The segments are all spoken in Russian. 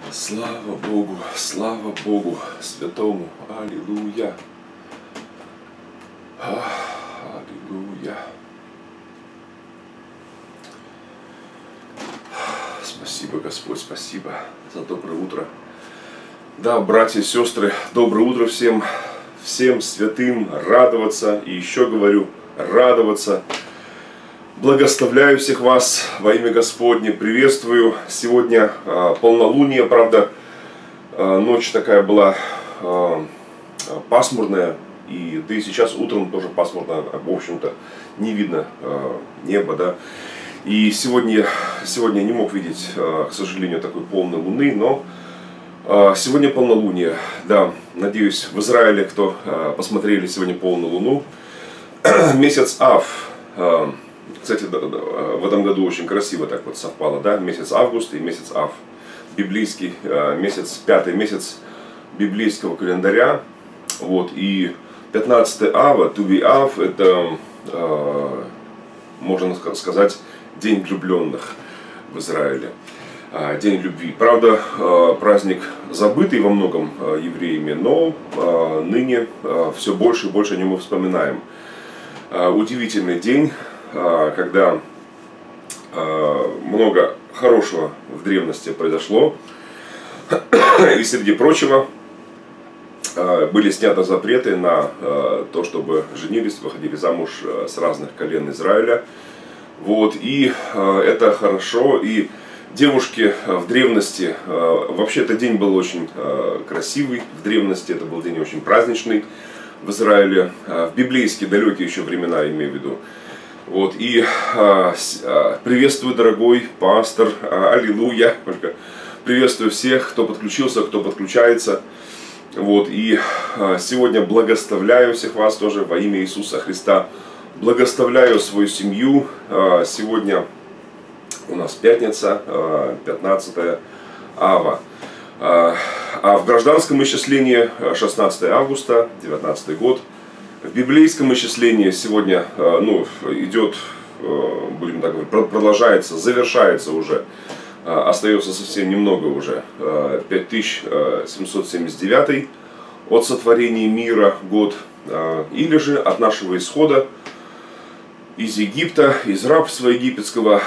Слава Богу, святому, аллилуйя, аллилуйя. Спасибо, Господь, спасибо за доброе утро. Да, братья и сестры, доброе утро всем, всем святым, радоваться, и еще говорю, радоваться. Благословляю всех вас во имя Господне, приветствую. Сегодня полнолуние, правда, ночь такая была пасмурная, да и сейчас утром тоже пасмурно, в общем-то, не видно неба, да. И сегодня я не мог видеть, к сожалению, такой полной луны, но сегодня полнолуние, да. Надеюсь, в Израиле, кто посмотрели сегодня полную луну, месяц Ав. Кстати, в этом году очень красиво так вот совпало, да, месяц август и месяц Ав, библейский месяц, 5-й месяц библейского календаря, вот, и 15 Ава, Туви Ав, это, можно сказать, день влюбленных в Израиле, день любви. Правда, праздник забытый во многом евреями, но ныне все больше и больше о нем мы вспоминаем. Удивительный день, когда много хорошего в древности произошло, и среди прочего были сняты запреты на то, чтобы женились, выходили замуж с разных колен Израиля. Вот, и это хорошо, и девушки в древности, вообще этот день был очень красивый, в древности это был день очень праздничный в Израиле, в библейские далекие еще времена, имею в виду. Вот, и приветствую, дорогой пастор, аллилуйя, приветствую всех, кто подключился, кто подключается. Вот, и сегодня благословляю всех вас тоже во имя Иисуса Христа, благословляю свою семью. Сегодня у нас пятница, 15 Ава, а в гражданском исчислении 16 августа, 19 год. В библейском исчислении сегодня идет, будем так говорить, продолжается, завершается уже, остается совсем немного уже, 5779 от сотворения мира год, или же от нашего исхода из Египта, из рабства египетского,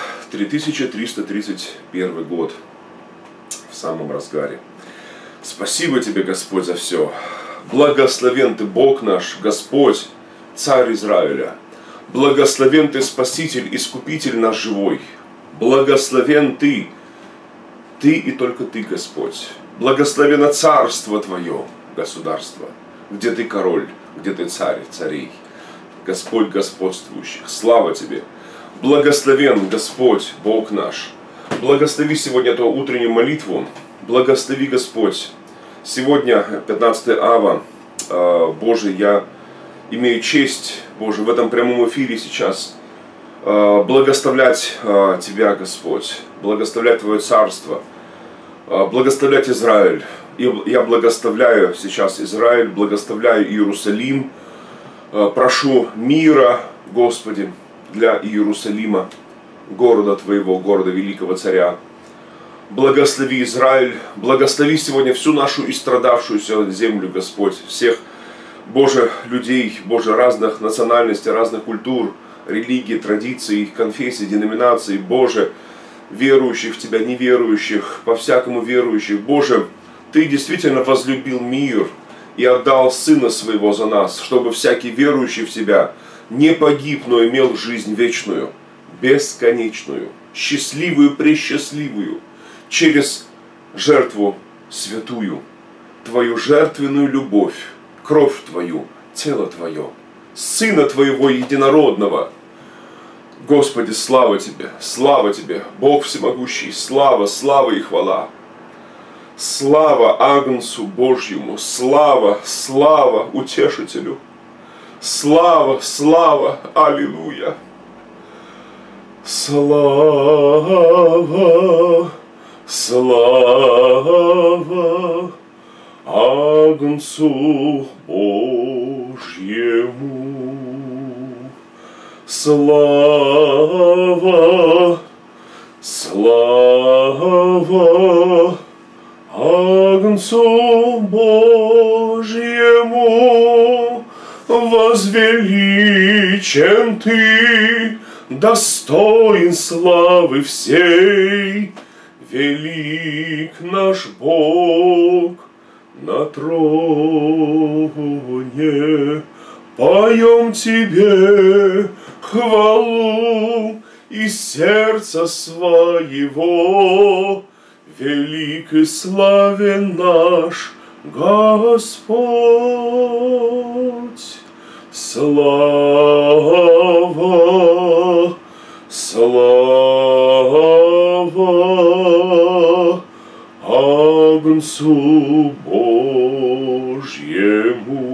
3331 год, в самом разгаре. Спасибо тебе, Господь, за все. Благословен ты, Бог наш, Господь, Царь Израиля. Благословен ты, Спаситель, Искупитель наш живой. Благословен ты, ты и только ты, Господь. Благословено царство твое, государство, где ты король, где ты царь царей. Господь господствующих, слава тебе. Благословен Господь, Бог наш. Благослови сегодня эту утреннюю молитву. Благослови, Господь. Сегодня, 15 Ава, Боже, я имею честь, Боже, в этом прямом эфире сейчас благословлять Тебя, Господь, благословлять Твое Царство, благословлять Израиль. И я благословляю сейчас Израиль, благословляю Иерусалим, прошу мира, Господи, для Иерусалима, города Твоего, города великого Царя. Благослови Израиль, благослови сегодня всю нашу истрадавшуюся землю, Господь, всех, Боже, людей, Боже, разных национальностей, разных культур, религий, традиций, конфессий, деноминаций, Боже, верующих в Тебя, неверующих, по-всякому верующих. Боже, Ты действительно возлюбил мир и отдал Сына Своего за нас, чтобы всякий верующий в Тебя не погиб, но имел жизнь вечную, бесконечную, счастливую, пресчастливую, через жертву святую, Твою жертвенную любовь, кровь Твою, тело Твое, Сына Твоего единородного. Господи, слава Тебе, Бог всемогущий, слава, слава и хвала. Слава Агнцу Божьему, слава, слава Утешителю, слава, слава, аллилуйя. Слава, слава Агнцу Божьему, слава, слава Агнцу Божьему, возвеличен Ты, достоин славы всей, велик наш Бог на троне. Поем Тебе хвалу из сердца своего, велик и славен наш Господь. Слава, слава Агнцу Божьему.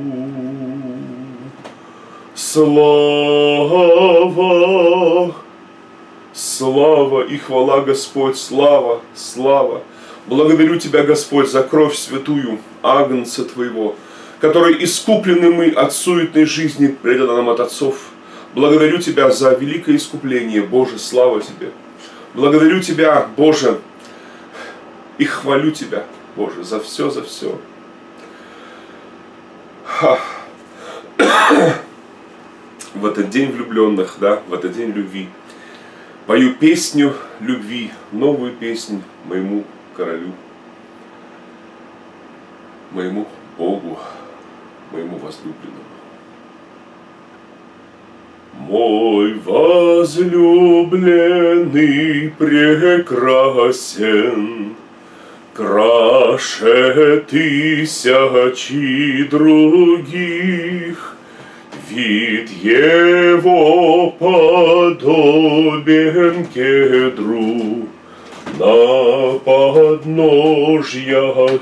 Слава, слава и хвала, Господь, слава, слава. Благодарю Тебя, Господь, за кровь святую Агнца Твоего, который искуплены мы от суетной жизни, предана нам от отцов. Благодарю Тебя за великое искупление, Боже, слава Тебе. Благодарю Тебя, Боже, и хвалю Тебя, Боже, за все, за все. В этот день влюбленных, да, в этот день любви, пою песню любви, новую песню моему королю, моему Богу, моему возлюбленному. Мой возлюбленный прекрасен, краше тысячи других, вид его подобен кедру на подножьях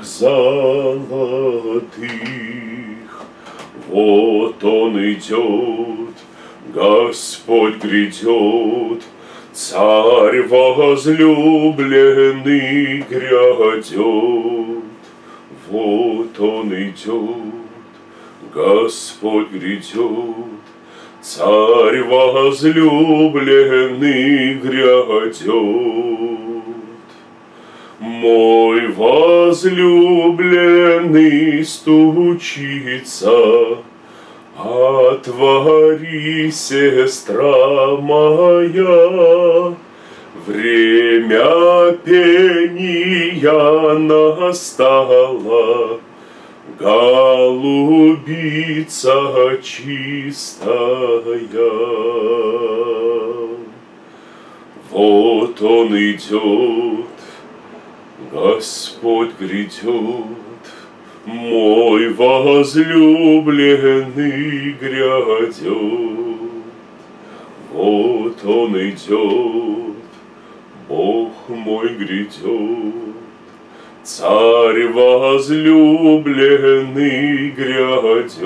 золотых. Вот он идет, Господь грядет, Царь возлюбленный грядет. Вот он идет, Господь грядет, Царь возлюбленный грядет. Мой возлюбленный стучится, отвори, сестра моя, время пения настало, голубица чистая. Вот он идет, Господь грядет, мой возлюбленный грядет. Вот он идет, Бог мой грядет, Царь возлюбленный грядет.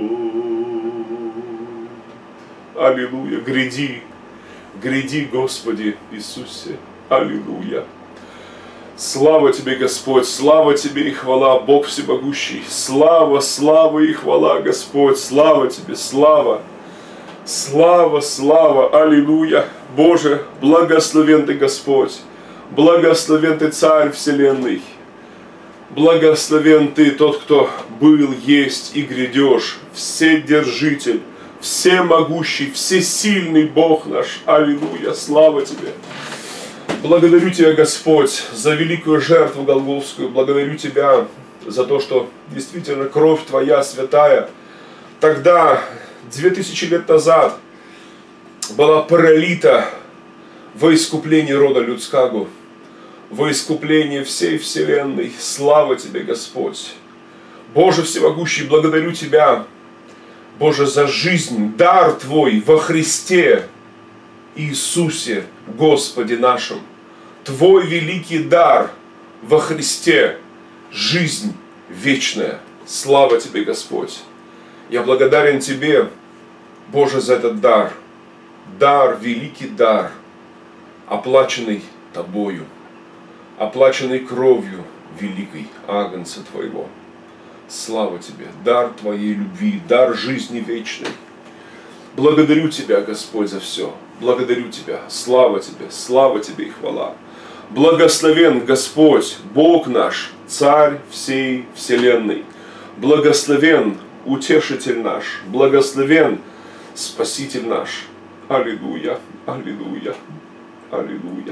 Аллилуйя! Гряди, гряди, Господи Иисусе! Аллилуйя! Слава Тебе, Господь! Слава Тебе и хвала, Бог всемогущий! Слава, слава и хвала, Господь! Слава Тебе, слава! Слава, слава! Аллилуйя! Боже, благословен Ты, Господь! Благословен Ты, Царь вселенной! Благословен Ты, тот, кто был, есть и грядешь, Вседержитель, Всемогущий, Всесильный Бог наш. Аллилуйя! Слава Тебе! Благодарю Тебя, Господь, за великую жертву Голгофскую. Благодарю Тебя за то, что действительно кровь Твоя святая тогда, 2000 лет назад, была пролита во искупление рода людского, во искупление всей вселенной. Слава Тебе, Господь! Боже всемогущий, благодарю Тебя, Боже, за жизнь, дар Твой во Христе Иисусе, Господе нашим. Твой великий дар во Христе, жизнь вечная. Слава Тебе, Господь! Я благодарен Тебе, Боже, за этот дар. Дар, великий дар, оплаченный Тобою, оплаченный кровью великой Агнца Твоего. Слава Тебе! Дар Твоей любви, дар жизни вечной. Благодарю Тебя, Господь, за все. Благодарю Тебя. Слава Тебе и хвала. Благословен Господь, Бог наш, Царь всей вселенной. Благословен Утешитель наш, благословен Спаситель наш. Аллилуйя, аллилуйя, аллилуйя.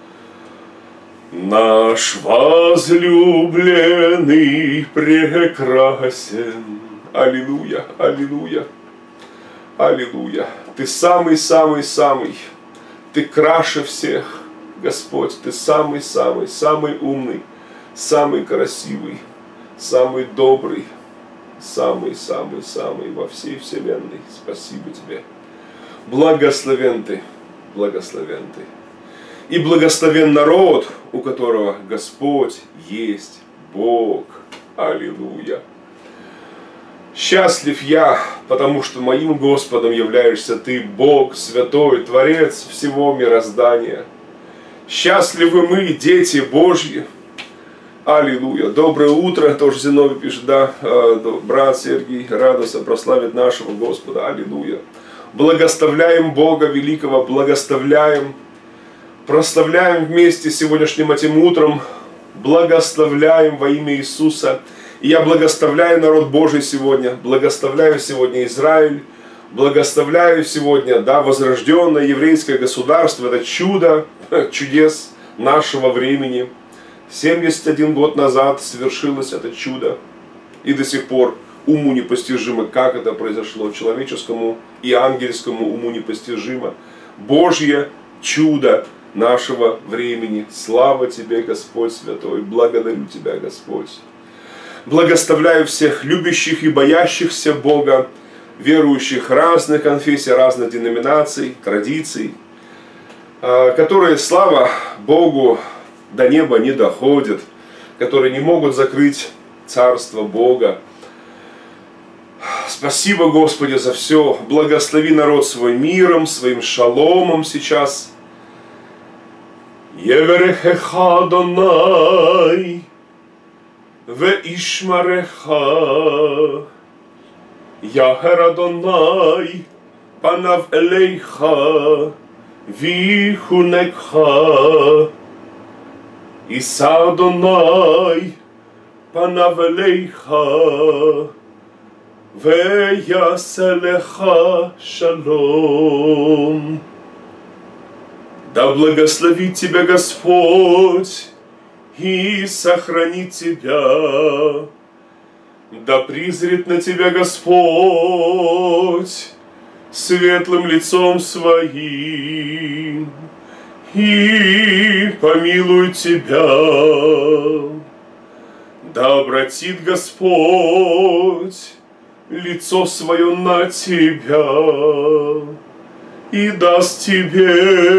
Наш возлюбленный прекрасен. Аллилуйя, аллилуйя, аллилуйя. Ты самый-самый-самый. Ты краше всех, Господь. Ты самый-самый, самый умный, самый красивый, самый добрый, самый-самый-самый во всей вселенной. Спасибо Тебе. Благословен Ты, благословен Ты. И благословен народ, у которого Господь есть Бог. Аллилуйя. Счастлив я, потому что моим Господом являешься Ты, Бог святой, Творец всего мироздания. Счастливы мы, дети Божьи. Аллилуйя. Доброе утро, тоже Зиновий пишет, да, брат Сергий, радостно прославит нашего Господа. Аллилуйя. Благословляем Бога великого, благословляем, прославляем вместе сегодняшним этим утром, благословляем во имя Иисуса. И я благословляю народ Божий сегодня, благословляю сегодня Израиль, благословляю сегодня, да, возрожденное еврейское государство, это чудо, чудес нашего времени. 71 год назад совершилось это чудо, и до сих пор уму непостижимо, как это произошло, человеческому и ангельскому уму непостижимо. Божье чудо нашего времени. Слава Тебе, Господь Святой, благодарю Тебя, Господь. Благословляю всех любящих и боящихся Бога, верующих разных конфессий, разных деноминаций, традиций, которые, слава Богу, до неба не доходят, которые не могут закрыть Царство Бога. Спасибо, Господи, за все. Благослови народ свой миром, своим шаломом сейчас. Еверехеха Адонай Веишмареха Яхер Адонай Панав Элейха Вихунекха Иса Адонай Панав Элейха Веяселеха Шалом. Да благословит тебя Господь и сохранит тебя. Да призрит на тебя Господь светлым лицом своим и помилует тебя. Да обратит Господь лицо свое на тебя и даст тебе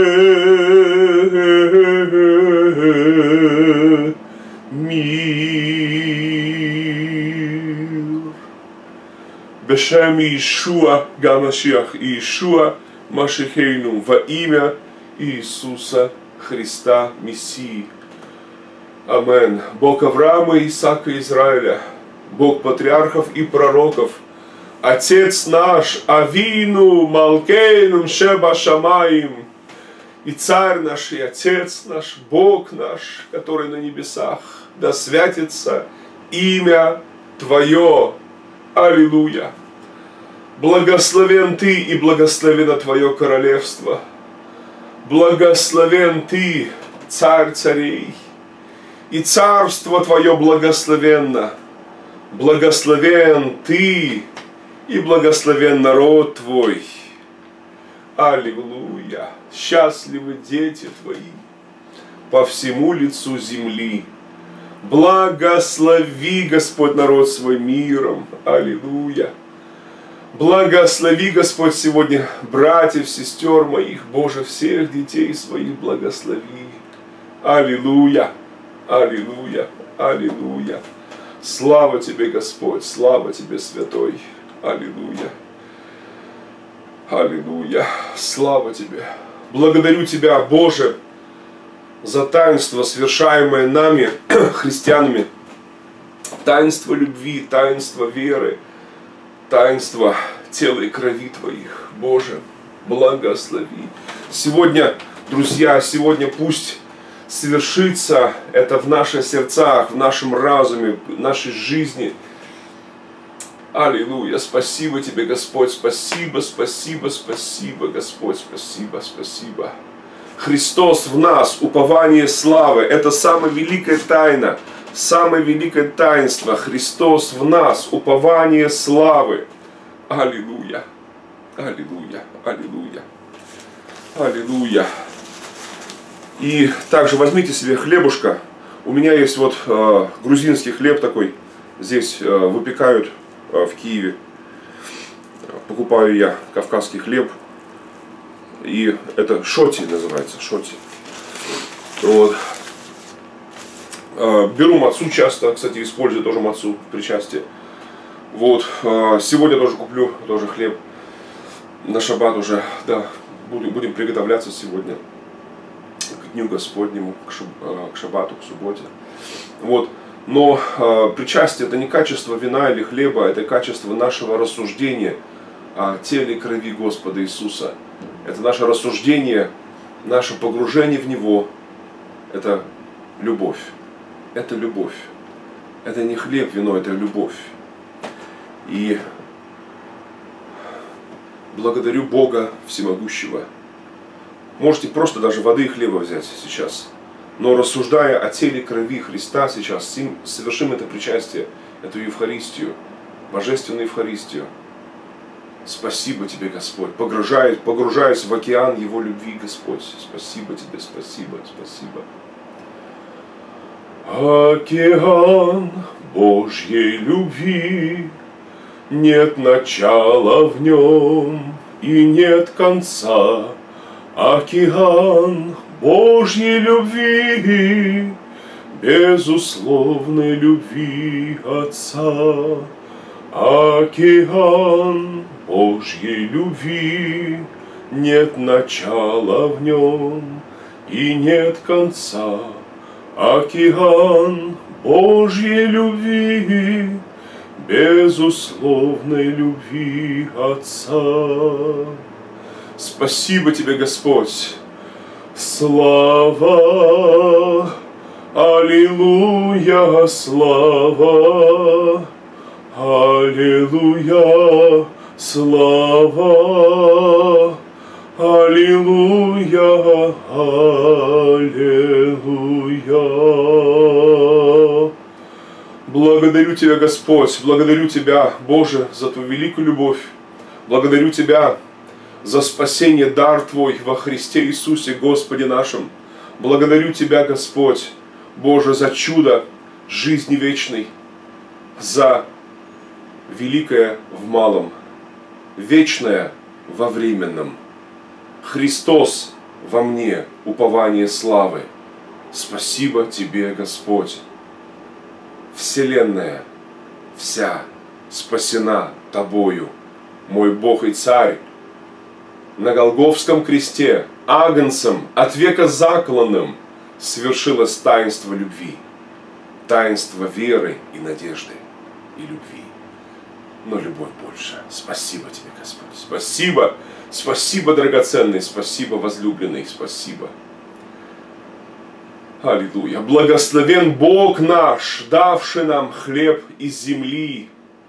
мир. Бешем Иешуа Гамашиах Иешуа Машихейну, во имя Иисуса Христа Мессии. Амен. Бог Авраама, Исаака и Израиля, Бог патриархов и пророков, Отец наш, Авину, Малкейну, Шеба Шамаим, и Царь наш, и Отец наш, Бог наш, который на небесах, да святится имя Твое. Аллилуйя. Благословен Ты и благословено Твое королевство. Благословен Ты, Царь царей, и царство Твое благословенно. Благословен Ты и благословен народ Твой. Аллилуйя. Счастливы дети Твои по всему лицу земли. Благослови, Господь, народ свой миром. Аллилуйя. Благослови, Господь, сегодня братьев, сестер моих, Боже, всех детей своих благослови. Аллилуйя. Аллилуйя. Аллилуйя. Слава Тебе, Господь, слава Тебе, Святой. Аллилуйя. Аллилуйя. Слава Тебе. Благодарю Тебя, Боже, за таинство, совершаемое нами, христианами. Таинство любви, таинство веры, таинство тела и крови Твоих. Боже, благослови. Сегодня, друзья, сегодня пусть свершится это в наших сердцах, в нашем разуме, в нашей жизни. Аллилуйя! Спасибо Тебе, Господь! Спасибо, спасибо, спасибо, Господь! Спасибо, спасибо! Христос в нас, упование славы. Это самая великая тайна, самое великое таинство. Христос в нас, упование славы. Аллилуйя! Аллилуйя! Аллилуйя! Аллилуйя! И также возьмите себе хлебушка. У меня есть вот грузинский хлеб такой. Здесь выпекают в Киеве. Покупаю я кавказский хлеб. И это шоти называется. Шоти. Вот. Беру мацу часто. Кстати, использую тоже мацу в причастии. Вот. Сегодня тоже куплю тоже хлеб. На шаббат уже. Да. Будем приготовляться сегодня к Дню Господнему, к шаббату, к субботе. Вот. Но причастие — это не качество вина или хлеба, это качество нашего рассуждения о теле и крови Господа Иисуса. Это наше рассуждение, наше погружение в Него. Это любовь. Это любовь. Это не хлеб, вино, это любовь. И благодарю Бога Всемогущего. Можете просто даже воды и хлеба взять сейчас. Но рассуждая о теле и крови Христа сейчас, совершим это причастие, эту Евхаристию, Божественную Евхаристию. Спасибо Тебе, Господь. Погружаясь в океан Его любви, Господь. Спасибо Тебе, спасибо, спасибо. Океан Божьей любви, нет начала в нем и нет конца. Океан Божьей любви, безусловной любви Отца. Океан Божьей любви, нет начала в нем и нет конца. Океан Божьей любви, безусловной любви Отца. Спасибо Тебе, Господь. Слава, аллилуйя, слава, аллилуйя, слава, аллилуйя, аллилуйя. Благодарю Тебя, Господь, благодарю Тебя, Боже, за Твою великую любовь. Благодарю Тебя за спасение, дар Твой во Христе Иисусе, Господе нашим. Благодарю Тебя, Господь, Боже, за чудо жизни вечной, за великое в малом, вечное во временном. Христос во мне, упование славы. Спасибо Тебе, Господь. Вселенная вся спасена Тобою, мой Бог и Царь. На Голгофском кресте, агнцем, от века закланным, свершилось таинство любви, таинство веры и надежды и любви. Но любовь больше. Спасибо Тебе, Господь. Спасибо, спасибо, драгоценный, спасибо, возлюбленный, спасибо. Аллилуйя. Благословен Бог наш, давший нам хлеб из земли.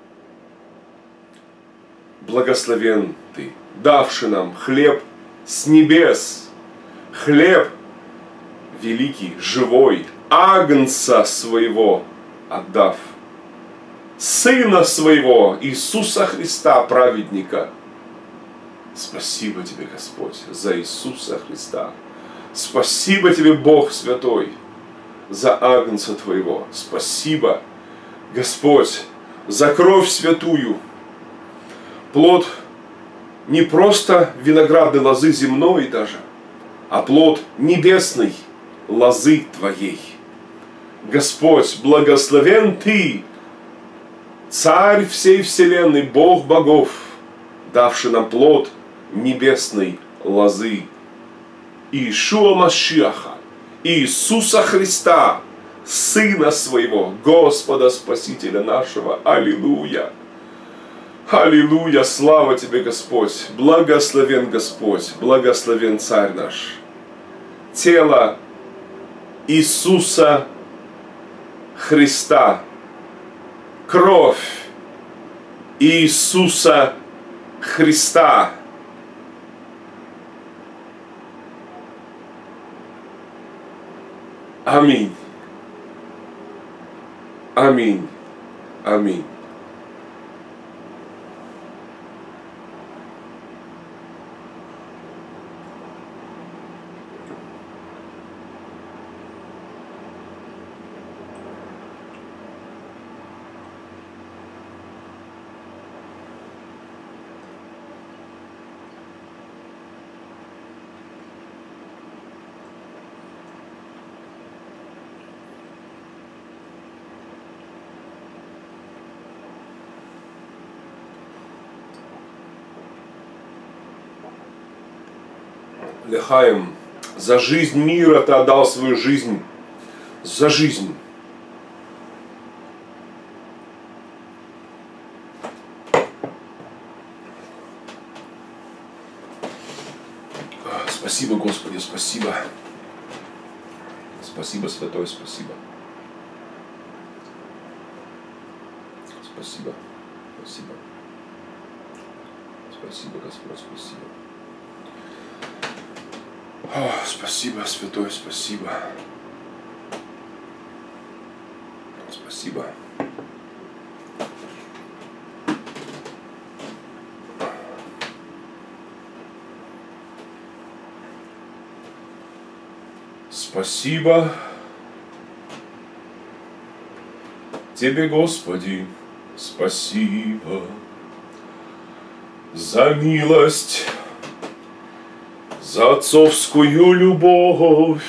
Благословен Ты, давший нам хлеб с небес, хлеб великий, живой, агнца своего отдав, Сына своего, Иисуса Христа, праведника. Спасибо Тебе, Господь, за Иисуса Христа. Спасибо Тебе, Бог Святой, за агнца Твоего. Спасибо, Господь, за кровь святую. Плод не просто виноградной лозы земной даже, а плод небесной лозы Твоей. Господь, благословен Ты, Царь всей вселенной, Бог богов, давший нам плод небесной лозы. Иешуа Машиаха, Иисуса Христа, Сына Своего, Господа Спасителя нашего. Аллилуйя! Аллилуйя! Слава Тебе, Господь! Благословен Господь! Благословен Царь наш! Тело Иисуса Христа. Кровь Иисуса Христа. Аминь. Аминь. Аминь. Лехаим, за жизнь мира ты отдал свою жизнь. За жизнь. Спасибо, Господи, спасибо. Спасибо, Святой, спасибо. Спасибо, спасибо. Спасибо, Господь, спасибо. О, спасибо, Святой, спасибо. Спасибо. Спасибо Тебе, Господи, спасибо за милость, за отцовскую любовь,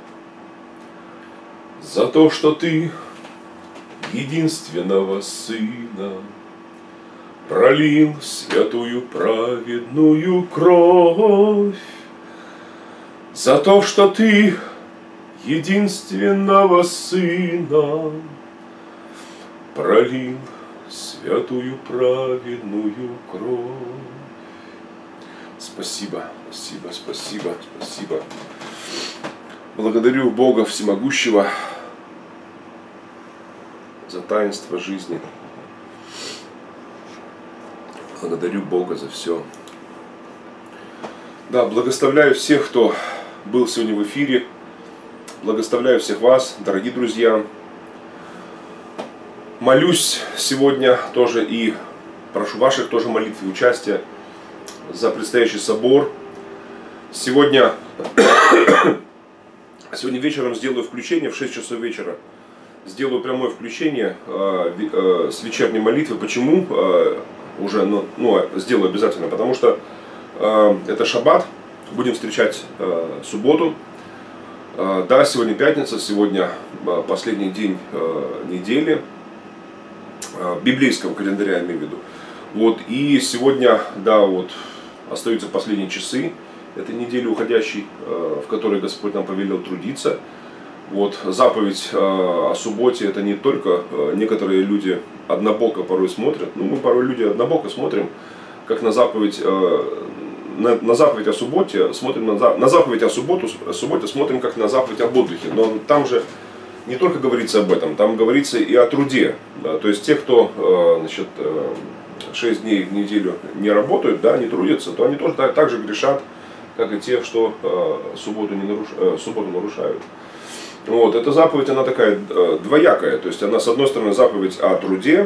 за то, что Ты единственного Сына пролил святую праведную кровь, за то, что Ты единственного Сына пролил святую праведную кровь. Спасибо, спасибо, спасибо, спасибо. Благодарю Бога Всемогущего за таинство жизни. Благодарю Бога за все. Да, благословляю всех, кто был сегодня в эфире. Благословляю всех вас, дорогие друзья. Молюсь сегодня тоже и прошу ваших тоже молитв и участия за предстоящий собор. Сегодня вечером сделаю включение в 6 часов вечера. Сделаю прямое включение с вечерней молитвы. Почему? Уже сделаю обязательно, потому что это шаббат. Будем встречать субботу. Да, сегодня пятница, сегодня последний день недели, библейского календаря, я имею в виду. Вот, и сегодня, да, вот, остаются последние часы этой недели уходящей, в которой Господь нам повелел трудиться. Вот, заповедь о субботе, это не только некоторые люди однобоко порой смотрят, мы порой люди однобоко смотрим, как на заповедь, на заповедь о субботе, смотрим на заповедь о субботе смотрим как на заповедь об отдыхе. Но там же не только говорится об этом, там говорится и о труде. Да, то есть те, кто 6 дней в неделю не работают, да, не трудятся, то они тоже так же грешат, как и те, что субботу нарушают. Вот, эта заповедь, она такая двоякая. То есть она, с одной стороны, заповедь о труде,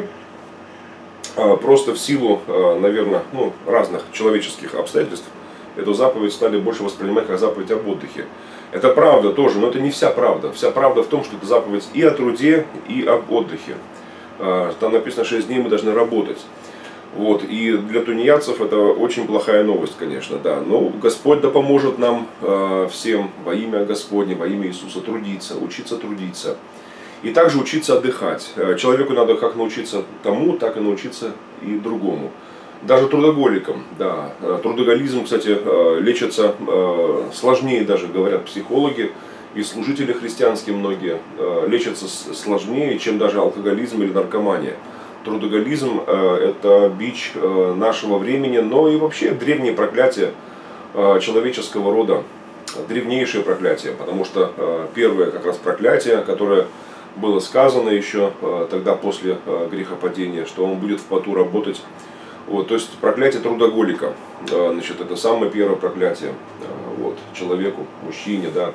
просто в силу, наверное, разных человеческих обстоятельств, эту заповедь стали больше воспринимать как заповедь об отдыхе. Это правда тоже, но это не вся правда. Вся правда в том, что это заповедь и о труде, и об отдыхе. Там написано, 6 дней мы должны работать. Вот. И для тунеядцев это очень плохая новость, конечно, да. Но Господь да поможет нам всем во имя Господне, во имя Иисуса трудиться, учиться трудиться. И также учиться отдыхать. Человеку надо как научиться тому, так и научиться и другому. Даже трудоголикам, да. Трудоголизм, кстати, лечится сложнее, даже говорят психологи, и служители христианские многие лечатся сложнее, чем даже алкоголизм или наркомания. Трудоголизм – это бич нашего времени, но и вообще древнее проклятие человеческого рода. древнейшее проклятие, потому что первое как раз проклятие, которое было сказано еще тогда после грехопадения, что он будет в поту работать. Вот, то есть проклятие трудоголика, значит, это самое первое проклятие вот, человеку, мужчине, да.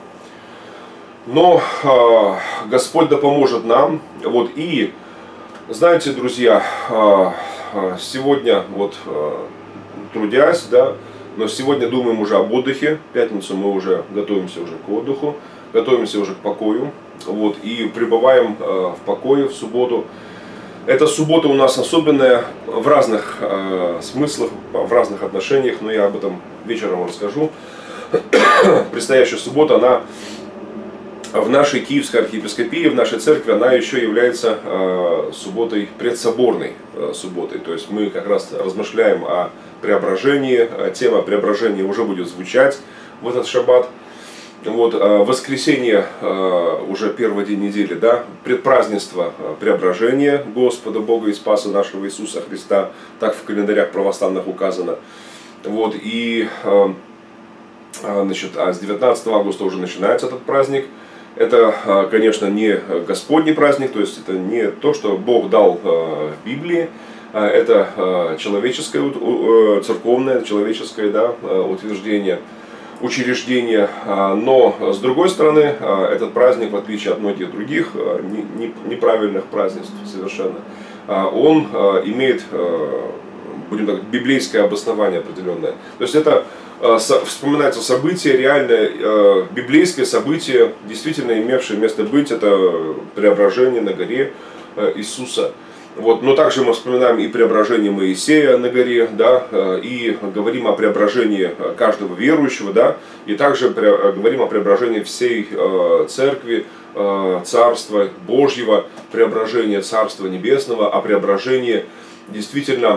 Но Господь да поможет нам. Вот, и знаете, друзья, сегодня вот трудясь, да, но сегодня думаем уже об отдыхе. В пятницу мы уже готовимся уже к отдыху, готовимся уже к покою. Вот, и пребываем в покое в субботу. Эта суббота у нас особенная в разных смыслах, в разных отношениях, но я об этом вечером расскажу. Предстоящая суббота, она в нашей Киевской архиепископии, в нашей церкви, она еще является субботой, предсоборной субботой. То есть мы как раз размышляем о преображении, тема преображения уже будет звучать в этот шаббат. Вот, воскресенье, уже первый день недели, да, предпразднество преображения Господа Бога и Спаса нашего Иисуса Христа, так в календарях православных указано. Вот, и значит, с 19 августа уже начинается этот праздник. Это, конечно, не Господний праздник, то есть это не то, что Бог дал в Библии, это человеческое, церковное, человеческое, да, утверждение, учреждение. Но, с другой стороны, этот праздник, в отличие от многих других неправильных празднеств совершенно, он имеет, будем так, библейское обоснование определенное. То есть это вспоминается событие, реальное библейское событие, действительно имевшее место быть, это преображение на горе Иисуса. Вот, но также мы вспоминаем и преображение Моисея на горе, да, и говорим о преображении каждого верующего, да, и также говорим о преображении всей церкви, Царства Божьего, преображения Царства Небесного, о преображении действительно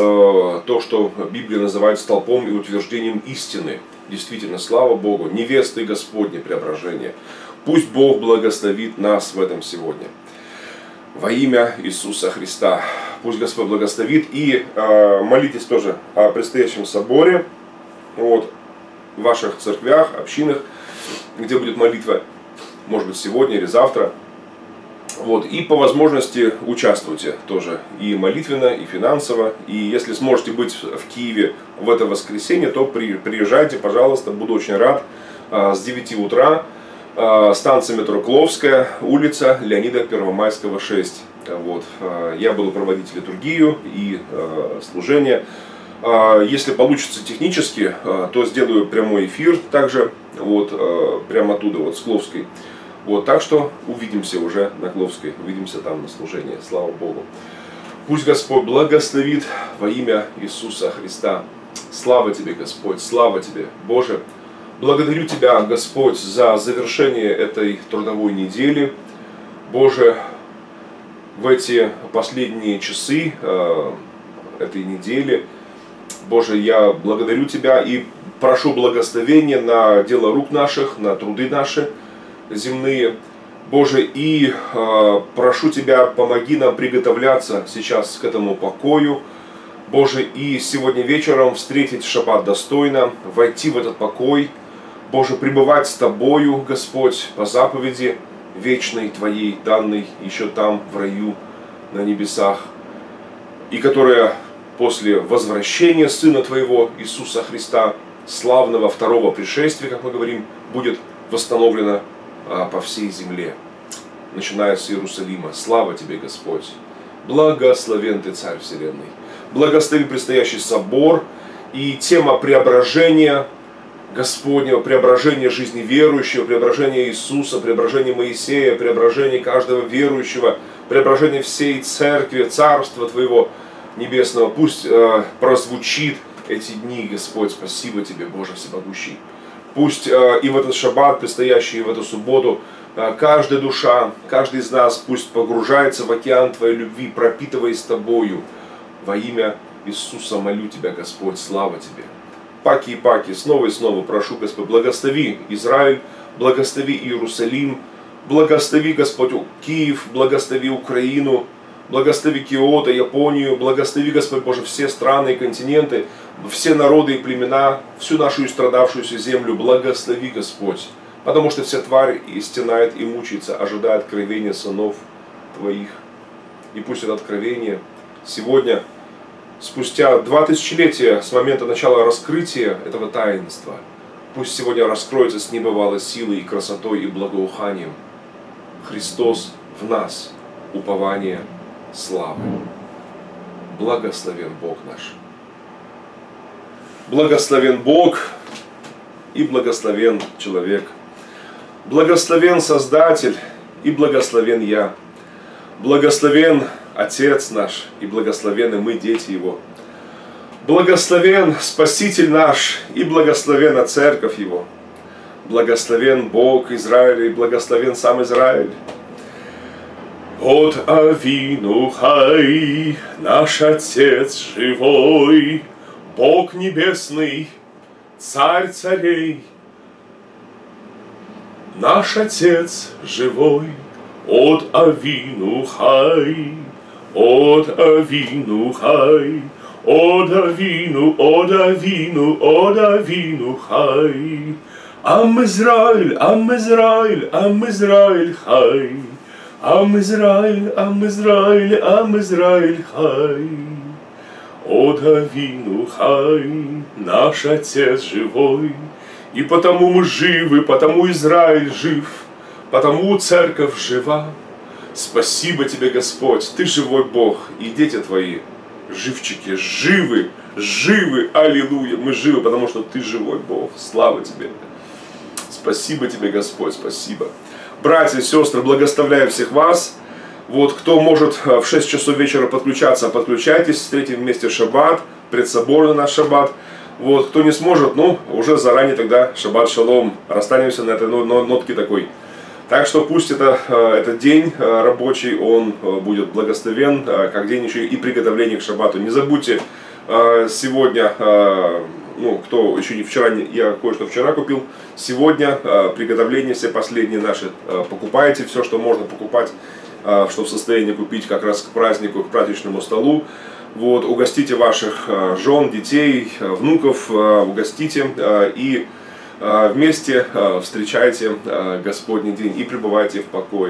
то, что Библия называет столпом и утверждением истины. Действительно, слава Богу, невесты Господне преображение. Пусть Бог благословит нас в этом сегодня. Во имя Иисуса Христа. Пусть Господь благословит. И молитесь тоже о предстоящем соборе. Вот, в ваших церквях, общинах, где будет молитва. Может быть, сегодня или завтра. Вот, и по возможности участвуйте тоже и молитвенно, и финансово. И если сможете быть в Киеве в это воскресенье, то приезжайте, пожалуйста. Буду очень рад. С 9 утра. Станция метро Кловская, улица Леонида Первомайского, 6. Вот. Я буду проводить литургию и служение. Если получится технически, то сделаю прямой эфир также, вот, прямо оттуда, вот, с Кловской. Вот, так что увидимся уже на Кловской, увидимся там на служении. Слава Богу. Пусть Господь благословит во имя Иисуса Христа. Слава Тебе, Господь, слава Тебе, Боже. Благодарю Тебя, Господь, за завершение этой трудовой недели. Боже, в эти последние часы этой недели, Боже, я благодарю Тебя и прошу благословения на дело рук наших, на труды наши земные. Боже, и прошу Тебя, помоги нам приготовляться сейчас к этому покою. Боже, и сегодня вечером встретить шаббат достойно, войти в этот покой. Боже, пребывать с Тобою, Господь, по заповеди вечной Твоей, данной еще там, в раю, на небесах, и которая после возвращения Сына Твоего, Иисуса Христа, славного второго пришествия, как мы говорим, будет восстановлена по всей земле, начиная с Иерусалима. Слава Тебе, Господь! Благословен Ты, Царь Вселенной! Благослови предстоящий собор и тема преображения Господнего, преображение жизни верующего, преображение Иисуса, преображение Моисея, преображение каждого верующего, преображение всей церкви, Царства Твоего Небесного. Пусть прозвучит эти дни, Господь. Спасибо Тебе, Боже Всемогущий. Пусть и в этот шаббат, предстоящий, и в эту субботу, каждая душа, каждый из нас пусть погружается в океан Твоей любви, пропитываясь Тобою. Во имя Иисуса молю Тебя, Господь. Слава Тебе. Паки и паки, снова и снова прошу, Господь, благослови Израиль, благослови Иерусалим, благослови, Господь, Киев, благослови Украину, Благослови Киото, Японию, благослови, Господь Боже, все страны и континенты, все народы и племена, всю нашу истрадавшуюся землю. Благослови, Господь, потому что вся тварь и стенает и мучается, ожидая откровения сынов Твоих. И пусть это откровение сегодня, спустя 2 тысячелетия с момента начала раскрытия этого таинства, пусть сегодня раскроется с небывалой силой и красотой и благоуханием. Христос в нас, упование славы. Благословен Бог наш. Благословен Бог и благословен человек. Благословен Создатель и благословен я. Благословен Отец наш и благословены мы, дети Его. Благословен Спаситель наш и благословена Церковь Его. Благословен Бог Израиля и благословен сам Израиль. От Авину Хай, наш Отец живой, Бог небесный, Царь царей. Наш Отец живой, от Авину Хай, от Авину Хай, от Авину, от Авину, от Авину Хай. Ам Израиль, Ам Израиль, Ам Израиль Хай. Ам Израиль, Ам Израиль, Ам Израиль Хай. От Авину Хай, наш Отец живой, и потому мы живы, потому Израиль жив, потому Церковь жива. Спасибо Тебе, Господь, Ты живой Бог, и дети Твои, живчики, живы, живы, аллилуйя, мы живы, потому что Ты живой Бог, слава Тебе. Спасибо Тебе, Господь, спасибо. Братья и сестры, благословляю всех вас. Вот, кто может в 6 часов вечера подключаться, подключайтесь, встретим вместе шаббат, предсоборный наш шаббат. Вот, кто не сможет, ну, уже заранее тогда шаббат шалом, расстанемся на этой нотке такой. Так что пусть этот день рабочий, он будет благословен, как день еще и приготовления к шаббату. Не забудьте сегодня, ну, кто еще не вчера, я кое-что вчера купил, сегодня приготовления все последние наши, покупайте все, что можно покупать, что в состоянии купить как раз к празднику, к праздничному столу. Вот, угостите ваших жен, детей, внуков, угостите и вместе встречайте Господний день и пребывайте в покое.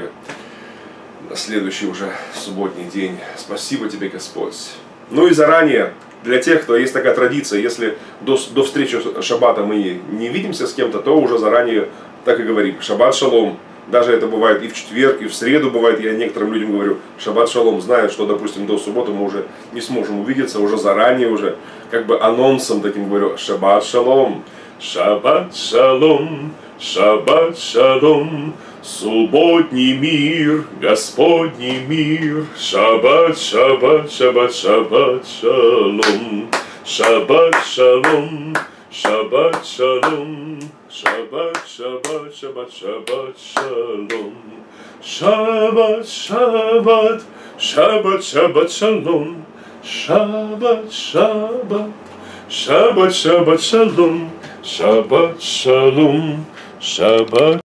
Следующий уже субботний день. Спасибо Тебе, Господь. Ну и заранее, для тех, кто есть такая традиция, если до встречи шаббата мы не видимся с кем-то, то уже заранее так и говорим: шаббат шалом. Даже это бывает и в четверг, и в среду бывает. Я некоторым людям говорю: шаббат шалом, знают, что, допустим, до субботы мы уже не сможем увидеться, уже заранее, уже как бы анонсом таким говорю: шаббат шалом, шаббат шалом, шаббат шалом, субботний мир, Господний мир, шаббат, шаббат, шаббат, шаббат шалом, шаббат шалом, шаббат шалом. Шаббат, шаббат, шаббат, шаббат, шалом. Шаббат, шаббат, шаббат, шаббат, шалом. Шаббат, шаббат, шаббат, шаббат, шалом. Шаббат, шалом, шаббат.